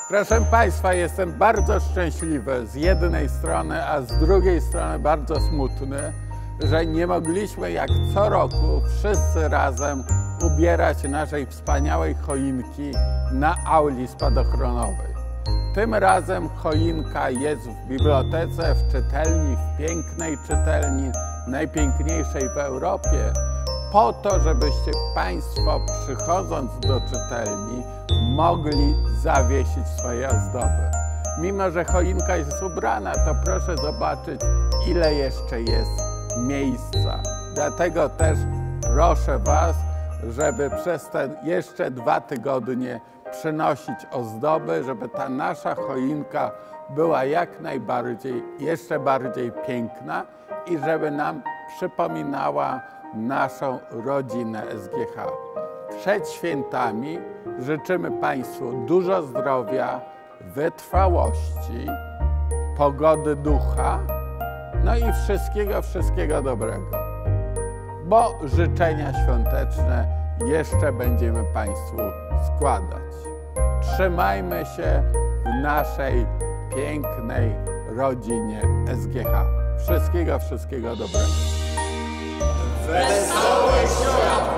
Proszę Państwa, jestem bardzo szczęśliwy z jednej strony, a z drugiej strony bardzo smutny, że nie mogliśmy jak co roku wszyscy razem ubierać naszej wspaniałej choinki na auli spadochronowej. Tym razem choinka jest w bibliotece, w czytelni, w pięknej czytelni, najpiękniejszej w Europie, po to, żebyście Państwo, przychodząc do czytelni, mogli zawiesić swoje ozdoby. Mimo że choinka jest ubrana, to proszę zobaczyć, ile jeszcze jest miejsca. Dlatego też proszę Was, żeby przez te jeszcze 2 tygodnie przynosić ozdoby, żeby ta nasza choinka była jak najbardziej, jeszcze bardziej piękna i żeby nam przypominała naszą rodzinę SGH. Przed świętami życzymy Państwu dużo zdrowia, wytrwałości, pogody ducha, no i wszystkiego dobrego. Bo życzenia świąteczne jeszcze będziemy Państwu składać. Trzymajmy się w naszej pięknej rodzinie SGH. Wszystkiego dobrego. Wesołe święta!